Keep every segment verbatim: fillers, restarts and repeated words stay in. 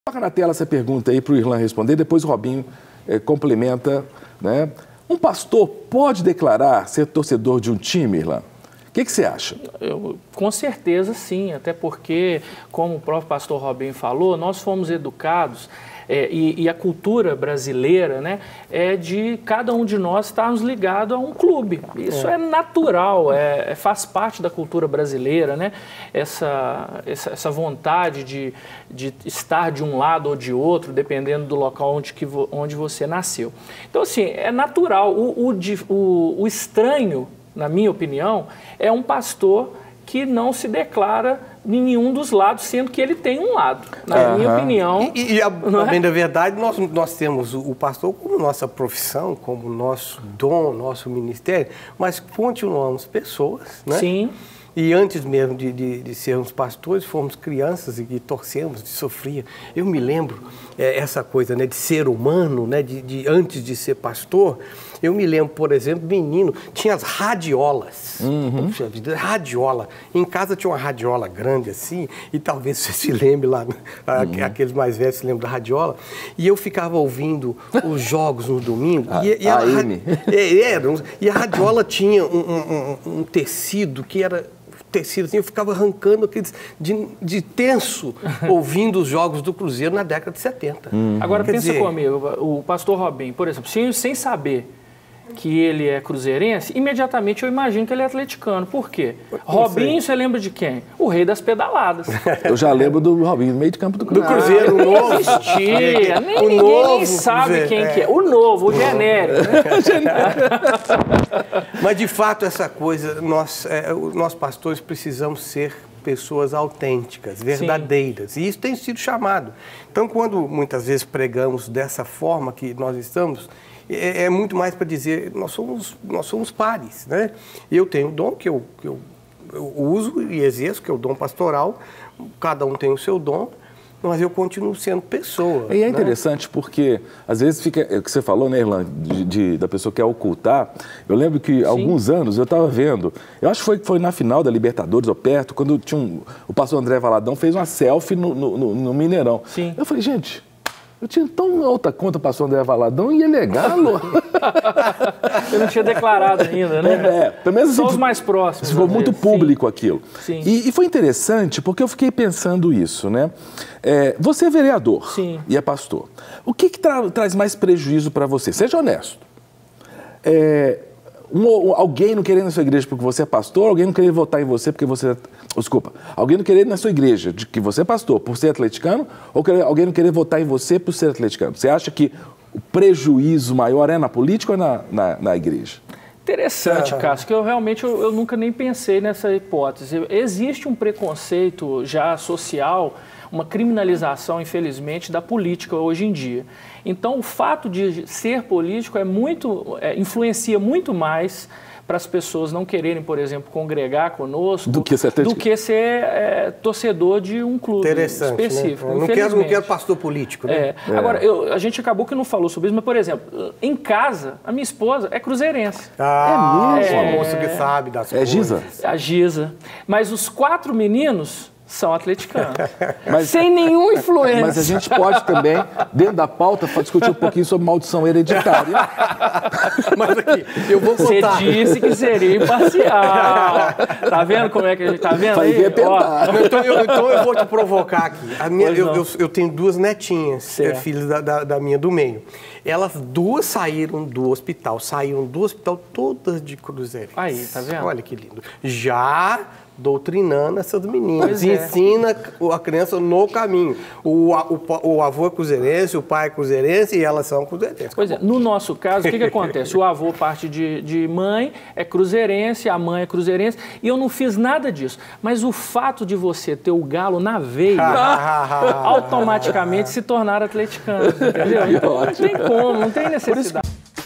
Coloca na tela essa pergunta aí para o Irlan responder, depois o Robinho é, complementa, né? Um pastor pode declarar ser torcedor de um time, Irlan? O que, que você acha? Eu, com certeza sim, até porque, como o próprio pastor Robinho falou, nós fomos educados é, e, e a cultura brasileira, né, é de cada um de nós estarmos ligados a um clube. Isso é, é natural, é, é, faz parte da cultura brasileira, né? Essa, essa, essa vontade de, de estar de um lado ou de outro, dependendo do local onde, que vo, onde você nasceu. Então, assim, é natural. O, o, o, o estranho, na minha opinião, é um pastor que não se declara em nenhum dos lados, sendo que ele tem um lado, na uhum. minha opinião. E, e a, a bem da verdade, nós, nós temos o, o pastor como nossa profissão, como nosso dom, nosso ministério, mas continuamos pessoas, né? Sim. E antes mesmo de, de, de sermos pastores, fomos crianças e, e torcemos, de sofria. Eu me lembro é, essa coisa, né, de ser humano, né, de, de, antes de ser pastor. Eu me lembro, por exemplo, menino, tinha as radiolas. Uhum. Puxa vida, radiola. Em casa tinha uma radiola grande assim, e talvez você se lembre lá, uhum. aqueles mais velhos se lembram da radiola. E eu ficava ouvindo os jogos no domingo. A, e, e, a a, é, era, e a radiola tinha um, um, um tecido que era... tecido, assim, eu ficava arrancando aqueles de, de tenso ouvindo os jogos do Cruzeiro na década de setenta. Hum. Agora, Quer pensa dizer... comigo, o pastor Robinho, por exemplo, sem, sem saber que ele é cruzeirense, imediatamente eu imagino que ele é atleticano. Por quê? Robinho, você lembra de quem? O rei das pedaladas. Eu já lembro do Robinho no meio de campo do Cruzeiro. Do Cruzeiro, o novo. Existia. Nem, o ninguém novo, nem sabe Cruzeiro, quem é. que é. O novo, o genérico. Mas, de fato, essa coisa, nós, é, nós pastores precisamos ser pessoas autênticas, verdadeiras. Sim. E isso tem sido chamado. Então, quando muitas vezes pregamos dessa forma que nós estamos, é, é muito mais para dizer, nós somos, nós somos pares, né? Eu tenho o dom que eu, que eu, eu uso e exerço, que é o dom pastoral, cada um tem o seu dom, mas eu continuo sendo pessoa. E é interessante, né? Porque às vezes fica, é o que você falou, né, Irlan, de, de, da pessoa que quer ocultar. Eu lembro que há alguns anos eu estava vendo, eu acho que foi, foi na final da Libertadores, ou perto, quando tinha um, o pastor André Valadão fez uma selfie no, no, no, no Mineirão. Sim. Eu falei, gente, eu tinha tão alta conta o pastor André Valadão e ele é galo. Eu não tinha declarado ainda, né? É, é pelo menos só assim, os mais próximos. Ficou muito público. Sim. Aquilo. Sim. E, e foi interessante porque eu fiquei pensando isso, né? É, você é vereador. Sim. E é pastor. O que, que tra traz mais prejuízo para você? Seja honesto. É, um, alguém não querer ir na sua igreja porque você é pastor, alguém não querer votar em você porque você... Desculpa, alguém não querer ir na sua igreja de que você é pastor por ser atleticano, ou querer, alguém não querer votar em você por ser atleticano. Você acha que o prejuízo maior é na política ou na, na, na igreja? Interessante, Cássio, que eu realmente eu, eu nunca nem pensei nessa hipótese. Existe um preconceito já social, uma criminalização, infelizmente, da política hoje em dia. Então, o fato de ser político é muito, é, influencia muito mais para as pessoas não quererem, por exemplo, congregar conosco, do que ser, do que ser é, torcedor de um clube específico. Né? Não, quero, não quero pastor político, né? É. É. Agora, eu, a gente acabou que não falou sobre isso, mas, por exemplo, em casa, a minha esposa é cruzeirense. Ah, é mesmo? Uma moça que sabe das é coisas. Giza? A Giza. Mas os quatro meninos são atleticanos. Mas, sem nenhuma influência. Mas a gente pode também, dentro da pauta, discutir um pouquinho sobre maldição hereditária. Mas aqui, eu vou contar. Você disse que seria imparcial. Tá vendo como é que a gente tá vendo aí? Ó, então, eu, então eu vou te provocar aqui. A minha, eu, eu, eu tenho duas netinhas, é, filhas da, da, da minha do meio. Elas duas saíram do hospital, saíram do hospital todas de Cruzeiro. Aí, tá vendo? Olha que lindo. Já doutrinando essas meninas, pois ensina é. a criança no caminho. O, o, o avô é cruzeirense, o pai é cruzeirense e elas são cruzeirenses. Pois é, no nosso caso, o que, que acontece? O avô parte de, de mãe, é cruzeirense, a mãe é cruzeirense, e eu não fiz nada disso. Mas o fato de você ter o galo na veia, automaticamente se tornar atleticano, entendeu? Então, não tem como, não tem necessidade.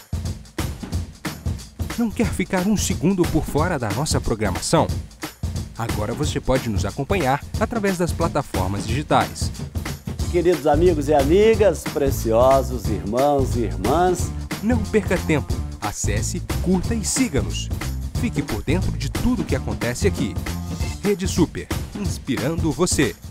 Não quer ficar um segundo por fora da nossa programação? Agora você pode nos acompanhar através das plataformas digitais. Queridos amigos e amigas, preciosos irmãos e irmãs, não perca tempo. Acesse, curta e siga-nos. Fique por dentro de tudo o que acontece aqui. Rede Super, inspirando você.